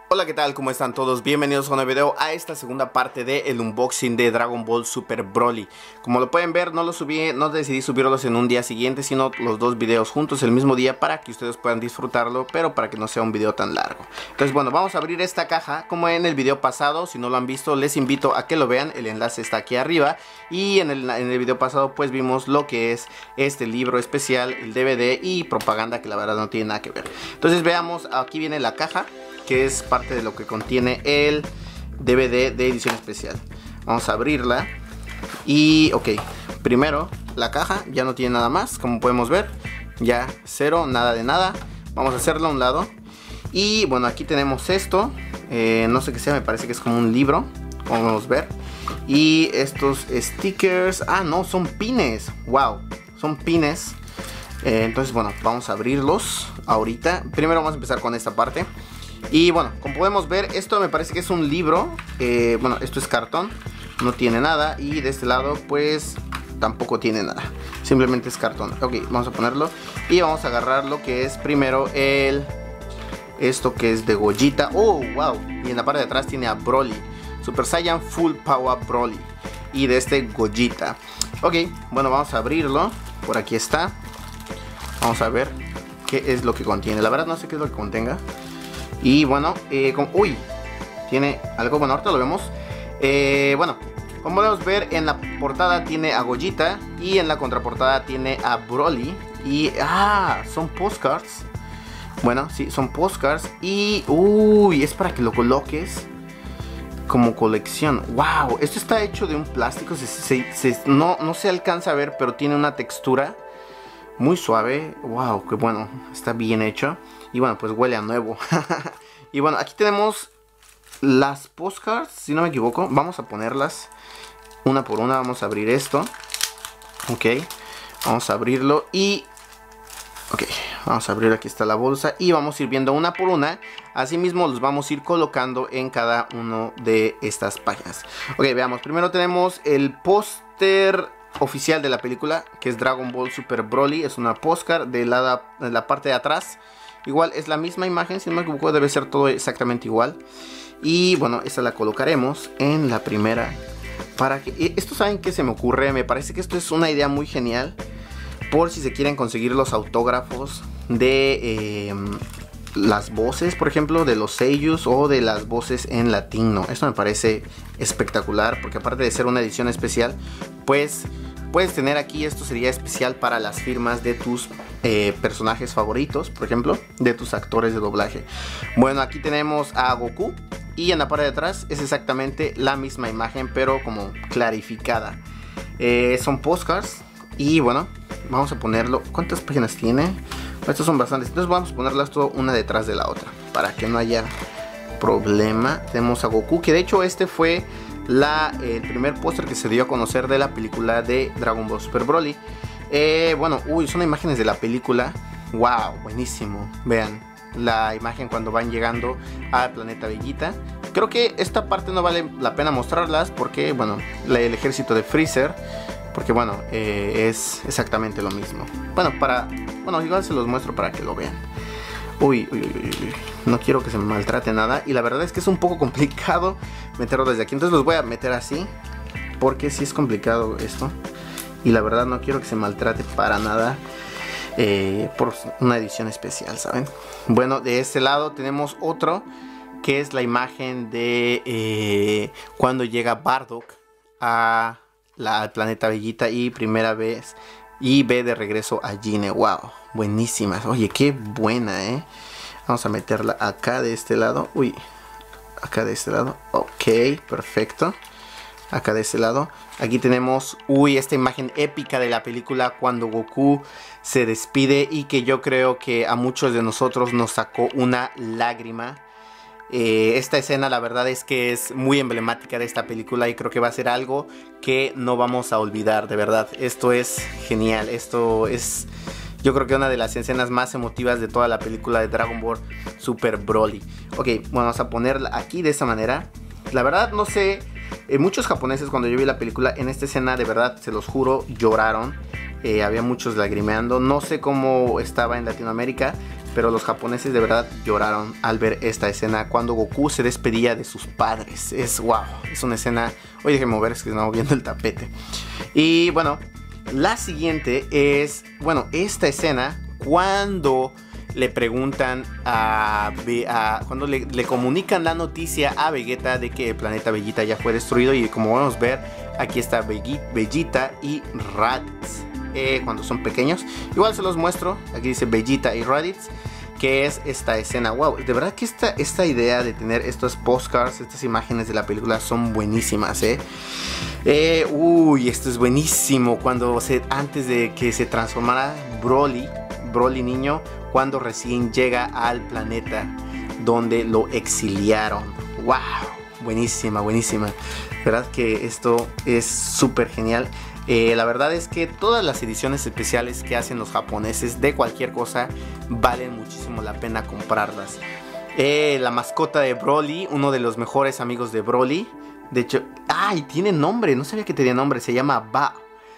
Hola, ¿qué tal? ¿Cómo están todos? Bienvenidos a un nuevo video, a esta segunda parte del unboxing de Dragon Ball Super Broly. Como lo pueden ver, no decidí subirlos en un día siguiente, sino los dos videos juntos el mismo día para que ustedes puedan disfrutarlo, pero para que no sea un video tan largo. Entonces, bueno, vamos a abrir esta caja como en el video pasado. Si no lo han visto, les invito a que lo vean, el enlace está aquí arriba. Y en el video pasado pues vimos lo que es este libro especial, el DVD y propaganda, que la verdad no tiene nada que ver. Entonces veamos, aquí viene la caja, que es parte de lo que contiene el DVD de edición especial. Vamos a abrirla. Y ok, primero la caja ya no tiene nada más, como podemos ver. Ya cero, nada de nada. Vamos a hacerlo a un lado. Y bueno, aquí tenemos esto, no sé qué sea, me parece que es como un libro, como podemos ver. Y estos stickers, no, son pines. Wow, son pines. Entonces bueno, vamos a abrirlos ahorita. Primero vamos a empezar con esta parte. Y bueno, como podemos ver, esto me parece que es un libro. Bueno, esto es cartón, no tiene nada. Y de este lado pues tampoco tiene nada, simplemente es cartón. Ok, vamos a ponerlo y vamos a agarrar lo que es primero esto que es de Gogeta. Oh, wow. Y en la parte de atrás tiene a Broly, Super Saiyan Full Power Broly. Y de este Gogeta. Ok, bueno, vamos a abrirlo. Por aquí está. Vamos a ver qué es lo que contiene. La verdad no sé qué es lo que contenga. Y bueno, uy, tiene algo, bueno, ahorita lo vemos. Bueno, como podemos ver, en la portada tiene a Gogeta y en la contraportada tiene a Broly. Y, son postcards. Bueno, sí, son postcards. Y, uy, es para que lo coloques como colección. Wow, esto está hecho de un plástico. No se alcanza a ver, pero tiene una textura muy suave. Wow, que bueno, está bien hecho. Y bueno, pues huele a nuevo. Y bueno, aquí tenemos las postcards, si no me equivoco. Vamos a ponerlas una por una. Vamos a abrir esto. Ok, vamos a abrirlo. Y ok, vamos a abrir, aquí está la bolsa. Y vamos a ir viendo una por una. Asimismo los vamos a ir colocando en cada uno de estas páginas. Ok, veamos, primero tenemos el póster oficial de la película, que es Dragon Ball Super Broly. Es una postcard de la parte de atrás. Igual es la misma imagen, si no me equivoco debe ser todo exactamente igual. Y bueno, esta la colocaremos en la primera. Para que esto, ¿saben qué se me ocurre? Me parece que esto es una idea muy genial, por si se quieren conseguir los autógrafos de las voces, por ejemplo, de los seiyus o de las voces en latino. Esto me parece espectacular, porque aparte de ser una edición especial, pues puedes tener aquí, esto sería especial para las firmas de tus personajes favoritos, por ejemplo, de tus actores de doblaje. Bueno, aquí tenemos a Goku y en la parte de atrás es exactamente la misma imagen, pero como clarificada. Son postcards y bueno, vamos a ponerlo. ¿Cuántas páginas tiene? Estos son bastantes, entonces vamos a ponerlas todo una detrás de la otra para que no haya problema. Tenemos a Goku, que de hecho este fue el primer póster que se dio a conocer de la película de Dragon Ball Super Broly. Bueno, son imágenes de la película. Wow, buenísimo. Vean la imagen cuando van llegando al planeta Vegeta. Creo que esta parte no vale la pena mostrarlas porque, bueno, el ejército de Freezer, porque bueno, es exactamente lo mismo. Bueno, igual se los muestro para que lo vean. Uy, no quiero que se me maltrate nada. Y la verdad es que es un poco complicado meterlo desde aquí. Entonces los voy a meter así, porque sí es complicado esto. Y la verdad no quiero que se maltrate para nada, por una edición especial, ¿saben? Bueno, de este lado tenemos otro, que es la imagen de cuando llega Bardock al planeta Vegeta y primera vez y ve de regreso a Gine. Wow, buenísimas. Oye, qué buena, Vamos a meterla acá de este lado. Uy, acá de este lado. Ok, perfecto. Acá de este lado. Aquí tenemos, esta imagen épica de la película cuando Goku se despide, y que yo creo que a muchos de nosotros nos sacó una lágrima. Esta escena la verdad es que es muy emblemática de esta película y creo que va a ser algo que no vamos a olvidar, de verdad. Esto es genial, esto es, yo creo que una de las escenas más emotivas de toda la película de Dragon Ball Super Broly. Ok, bueno, vamos a ponerla aquí de esta manera. La verdad no sé, muchos japoneses cuando yo vi la película, en esta escena de verdad, se los juro, lloraron. Había muchos lagrimeando. No sé cómo estaba en Latinoamérica, pero los japoneses de verdad lloraron al ver esta escena cuando Goku se despedía de sus padres. Es wow, es una escena... Oye, déjenme mover, es que estamos viendo el tapete. Y bueno, la siguiente es, bueno, esta escena cuando le preguntan cuando le comunican la noticia a Vegeta de que el planeta Vegeta ya fue destruido. Y como podemos ver, aquí está Vegeta y Raditz cuando son pequeños. Igual se los muestro, aquí dice Vegeta y Raditz, que es esta escena. Wow, de verdad que esta idea de tener estos postcards, estas imágenes de la película son buenísimas, uy, esto es buenísimo. Antes de que se transformara Broly niño, cuando recién llega al planeta donde lo exiliaron. Wow, buenísima, buenísima. Verdad que esto es súper genial. La verdad es que todas las ediciones especiales que hacen los japoneses de cualquier cosa valen muchísimo la pena comprarlas. La mascota de Broly, uno de los mejores amigos de Broly. De hecho, ¡ay! Tiene nombre, no sabía que tenía nombre, se llama Ba.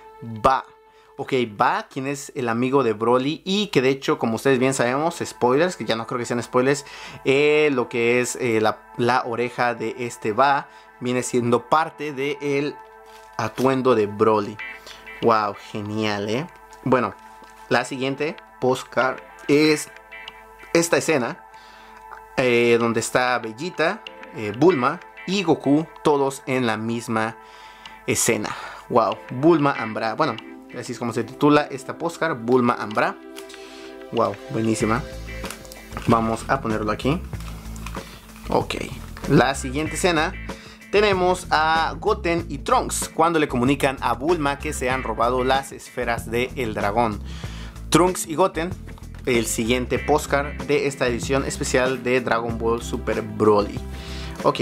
Ok, Ba, quien es el amigo de Broly y que de hecho, como ustedes bien sabemos, spoilers, que ya no creo que sean spoilers, lo que es la oreja de este Ba viene siendo parte del atuendo de Broly. Wow, genial, Bueno, la siguiente postcard es esta escena donde está Vegeta, Bulma y Goku, todos en la misma escena. Wow, Bulma and Bra. Bueno, así es como se titula esta postcard, Bulma and Bra. Wow, buenísima. Vamos a ponerlo aquí. Ok, la siguiente escena tenemos a Goten y Trunks cuando le comunican a Bulma que se han robado las esferas del dragón. Trunks y Goten, el siguiente postcard de esta edición especial de Dragon Ball Super Broly. Ok,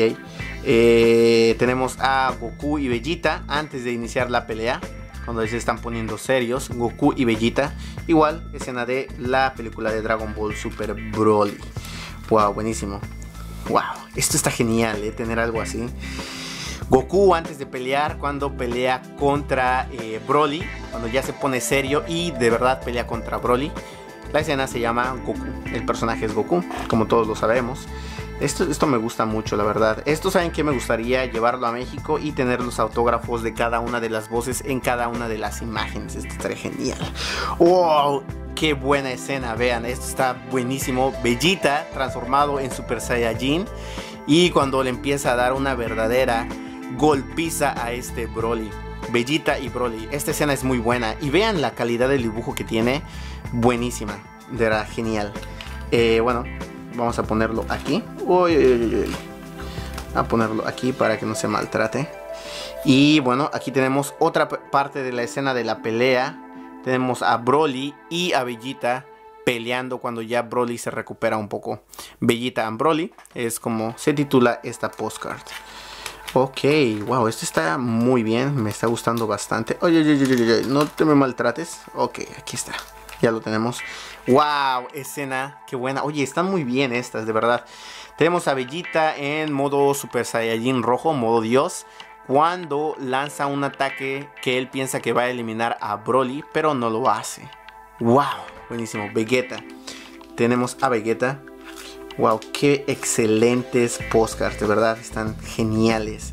tenemos a Goku y Vegeta antes de iniciar la pelea, cuando se están poniendo serios. Goku y Vegeta, igual escena de la película de Dragon Ball Super Broly. Wow, buenísimo. Wow, esto está genial, tener algo así. Goku antes de pelear, cuando pelea contra Broly, cuando ya se pone serio y de verdad pelea contra Broly. La escena se llama Goku, el personaje es Goku, como todos lo sabemos. Esto me gusta mucho, la verdad. Esto, ¿saben qué? Me gustaría llevarlo a México y tener los autógrafos de cada una de las voces en cada una de las imágenes. Esto estaría genial. ¡Wow! ¡Qué buena escena! Vean, esto está buenísimo. Vegeta transformado en Super Saiyajin. Y cuando le empieza a dar una verdadera golpiza a este Broly. Vegeta y Broly. Esta escena es muy buena. Y vean la calidad del dibujo que tiene. Buenísima. De verdad, genial. Bueno, vamos a ponerlo aquí. Uy, uy, uy, uy. A ponerlo aquí para que no se maltrate. Y bueno, aquí tenemos otra parte de la escena de la pelea. Tenemos a Broly y a Vegeta peleando cuando ya Broly se recupera un poco. Vegeta and Broly es como se titula esta postcard. Ok, wow, esto está muy bien, me está gustando bastante. Oye, oye, oye, oye, no te me maltrates. Ok, aquí está, ya lo tenemos. Wow, escena, qué buena. Oye, están muy bien estas, de verdad. Tenemos a Vegeta en modo Super Saiyajin rojo, modo Dios, cuando lanza un ataque que él piensa que va a eliminar a Broly, pero no lo hace. Wow, buenísimo. Vegeta, tenemos a Vegeta. Wow, qué excelentes postcards, de verdad, están geniales.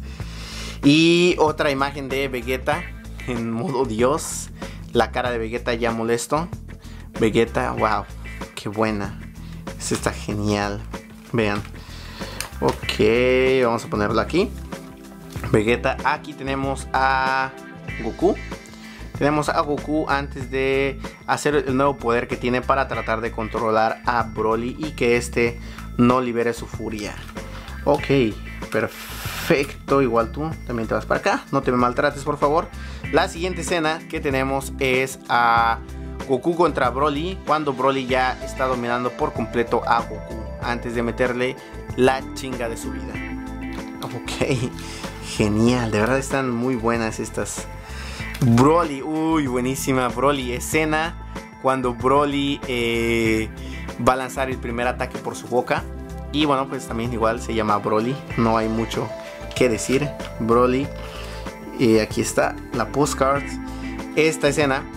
Y otra imagen de Vegeta en modo Dios, la cara de Vegeta ya molesto. Vegeta, wow, qué buena. Esto está genial. Vean. Ok, vamos a ponerlo aquí. Vegeta, aquí tenemos a Goku. Tenemos a Goku antes de hacer el nuevo poder que tiene para tratar de controlar a Broly y que este no libere su furia. Ok, perfecto. Igual tú también te vas para acá. No te me maltrates, por favor. La siguiente escena que tenemos es a Goku contra Broly, cuando Broly ya está dominando por completo a Goku antes de meterle la chinga de su vida. Ok, genial. De verdad están muy buenas estas. Broly, uy, buenísima. Broly, escena cuando Broly va a lanzar el primer ataque por su boca. Y bueno, pues también igual se llama Broly. No hay mucho que decir. Broly. Aquí está la postcard. Esta escena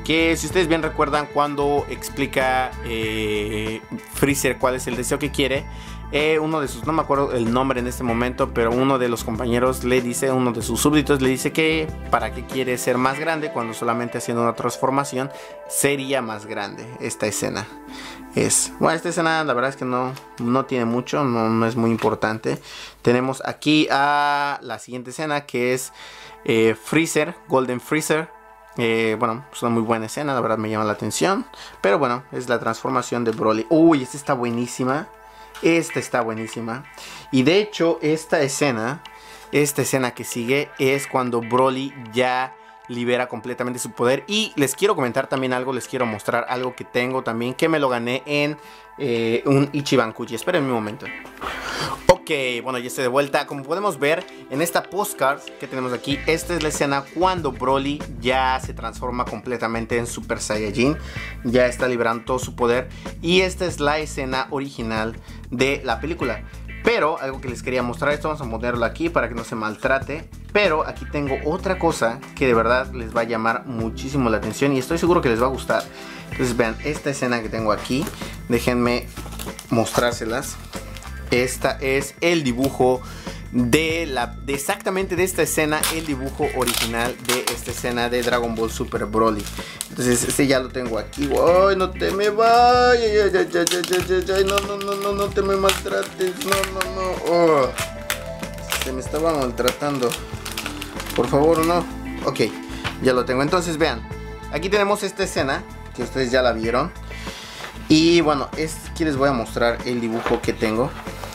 que si ustedes bien recuerdan cuando explica Freezer cuál es el deseo que quiere, uno de sus, no me acuerdo el nombre en este momento, pero uno de los compañeros le dice, uno de sus súbditos le dice que para qué quiere ser más grande cuando solamente haciendo una transformación sería más grande. Esta escena bueno, esta escena la verdad es que no tiene mucho, no es muy importante. Tenemos aquí a la siguiente escena que es Freezer, Golden Freezer. Bueno, es una muy buena escena, la verdad me llama la atención. Pero bueno, es la transformación de Broly. Uy, esta está buenísima. Esta está buenísima. Y de hecho, esta escena que sigue es cuando Broly ya libera completamente su poder. Y les quiero comentar también algo, les quiero mostrar algo que tengo también, que me lo gané en un Ichiban Kuji. Esperen un momento. Ok, bueno, ya estoy de vuelta. Como podemos ver en esta postcard que tenemos aquí, esta es la escena cuando Broly ya se transforma completamente en Super Saiyajin. Ya está liberando todo su poder. Y esta es la escena original de la película. Pero algo que les quería mostrar, esto vamos a ponerlo aquí para que no se maltrate. Pero aquí tengo otra cosa que de verdad les va a llamar muchísimo la atención y estoy seguro que les va a gustar. Entonces vean esta escena que tengo aquí. Déjenme mostrárselas. Esta es el dibujo de exactamente de esta escena, el dibujo original de esta escena de Dragon Ball Super Broly. Entonces este ya lo tengo aquí. ¡Ay, no te me vayas! No te me maltrates. No. Oh, se me estaba maltratando. Por favor, no. Ok, ya lo tengo. Entonces vean, aquí tenemos esta escena que ustedes ya la vieron. Y bueno, aquí les voy a mostrar el dibujo que tengo.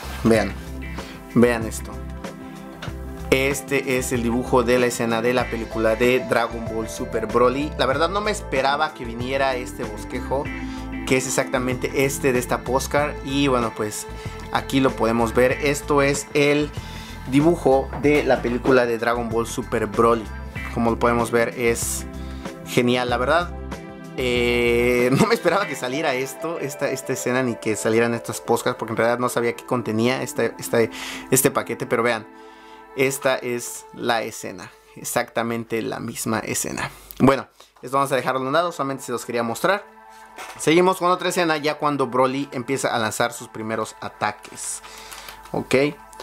Vean esto. Este es el dibujo de la escena de la película de Dragon Ball Super Broly. La verdad no me esperaba que viniera este bosquejo, que es exactamente este de esta postcard. Y bueno, pues aquí lo podemos ver. Esto es el dibujo de la película de Dragon Ball Super Broly. Como lo podemos ver, es genial, la verdad. No me esperaba que saliera esta escena ni que salieran estas postcards, porque en realidad no sabía qué contenía este paquete. Pero vean, esta es la escena, exactamente la misma escena. Bueno, esto vamos a dejarlo a un lado, solamente se los quería mostrar. Seguimos con otra escena ya cuando Broly empieza a lanzar sus primeros ataques. Ok.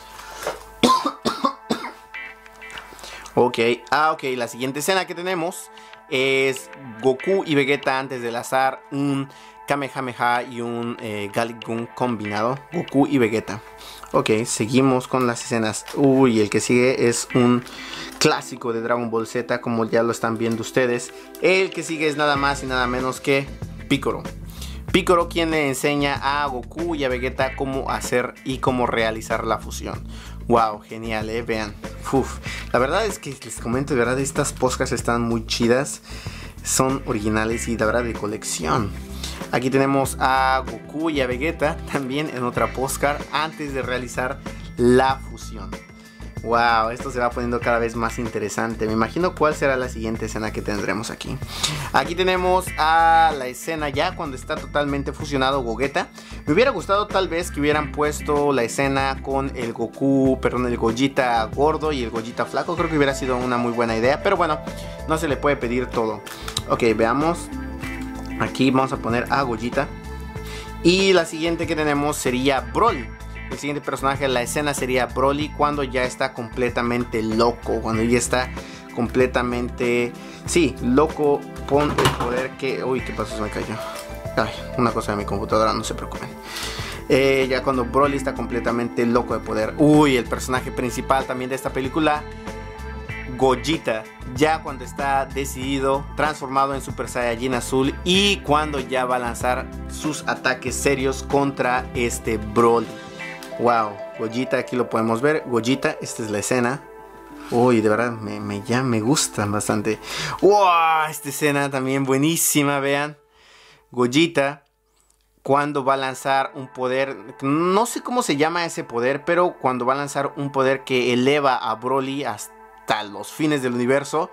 Ok, la siguiente escena que tenemos es Goku y Vegeta antes de lanzar un Kamehameha y un Gallic Gun combinado. Goku y Vegeta. Ok, seguimos con las escenas. Uy, el que sigue es un clásico de Dragon Ball Z, como ya lo están viendo ustedes. El que sigue es nada más y nada menos que Piccolo. Piccolo, quien le enseña a Goku y a Vegeta cómo hacer y cómo realizar la fusión. Wow, genial, vean. Uf. La verdad es que les comento, de verdad, estas postcards están muy chidas. Son originales y de verdad de colección. Aquí tenemos a Goku y a Vegeta también en otra postcard antes de realizar la fusión. Wow, esto se va poniendo cada vez más interesante. Me imagino cuál será la siguiente escena que tendremos aquí. Aquí tenemos a la escena ya cuando está totalmente fusionado Gogeta. Me hubiera gustado tal vez que hubieran puesto la escena con el el Gogeta gordo y el Gogeta flaco. Creo que hubiera sido una muy buena idea, pero bueno, no se le puede pedir todo. Ok, veamos. Aquí vamos a poner a Gogeta. Y la siguiente que tenemos sería Broly. El siguiente personaje de la escena sería Broly cuando ya está completamente loco. Cuando ya está completamente... Sí, loco con el poder que... Uy, ¿qué pasó? Se me cayó. Ay, una cosa de mi computadora, no se preocupen. Ya cuando Broly está completamente loco de poder. Uy, el personaje principal también de esta película, Gogeta, ya cuando está decidido, transformado en Super Saiyajin azul y cuando ya va a lanzar sus ataques serios contra este Broly. Wow, Gogeta, aquí lo podemos ver. Gogeta, esta es la escena. Uy, de verdad, ya me gustan bastante. Wow, esta escena también buenísima, vean. Gogeta, cuando va a lanzar un poder, no sé cómo se llama ese poder, pero cuando va a lanzar un poder que eleva a Broly hasta los fines del universo.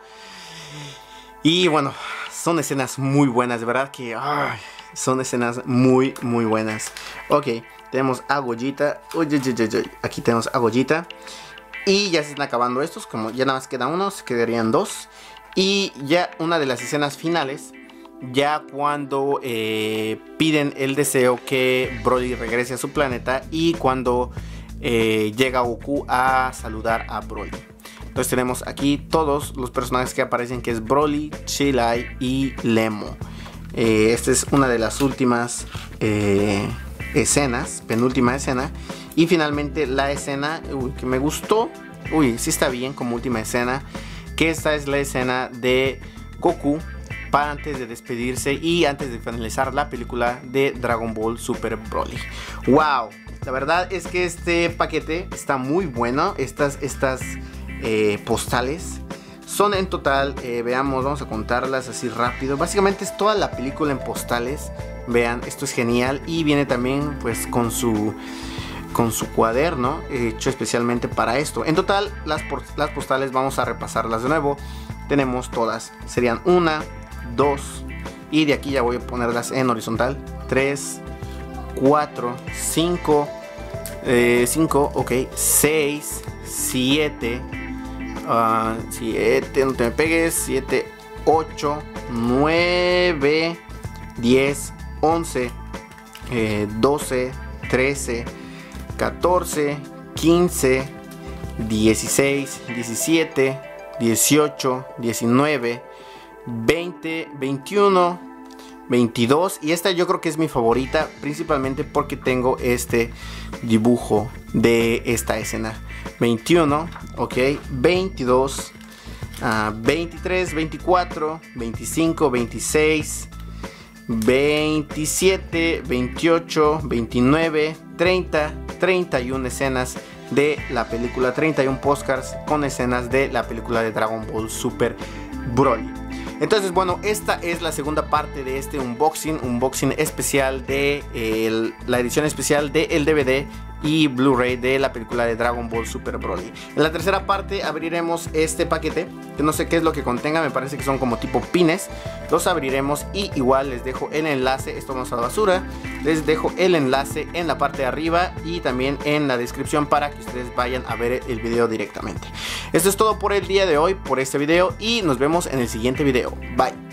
Y bueno, son escenas muy buenas, de verdad que son escenas muy buenas. Ok, tenemos a Gogeta. Aquí tenemos a Gogeta. Y ya se están acabando estos, como ya nada más queda uno, se quedarían dos. Y ya una de las escenas finales ya cuando piden el deseo que Broly regrese a su planeta y cuando llega Goku a saludar a Broly. Entonces tenemos aquí todos los personajes que aparecen, que es Broly, Chilai y Lemo. Esta es una de las últimas escenas, penúltima escena. Y finalmente la escena que me gustó, sí está bien como última escena, que esta es la escena de Goku para antes de despedirse y antes de finalizar la película de Dragon Ball Super Broly. ¡Wow! La verdad es que este paquete está muy bueno. Estas postales son en total, veamos, vamos a contarlas así rápido. Básicamente es toda la película en postales. Vean, esto es genial. Y viene también pues con su cuaderno hecho especialmente para esto. En total las postales vamos a repasarlas de nuevo. Tenemos todas, serían 1, 2 y de aquí ya voy a ponerlas en horizontal. 3, 4, 5, 5, 6, 7, 7, no te me pegues, 7, 8, 9, 10, 11, 12, 13, 14, 15, 16, 17, 18, 19, 20, 21, 22 y esta yo creo que es mi favorita, principalmente porque tengo este dibujo de esta escena. 21, ok, 22, 23, 24, 25, 26, 27, 28, 29, 30, 31 escenas de la película, 31 postcards con escenas de la película de Dragon Ball Super Broly. Entonces bueno, esta es la segunda parte de este unboxing especial de la edición especial del DVD y Blu-ray de la película de Dragon Ball Super Broly. En la tercera parte abriremos este paquete, que no sé qué es lo que contenga, me parece que son como tipo pines. Los abriremos y igual les dejo el enlace, esto vamos a la basura, les dejo el enlace en la parte de arriba y también en la descripción para que ustedes vayan a ver el video directamente. Esto es todo por el día de hoy, por este video, y nos vemos en el siguiente video. Bye.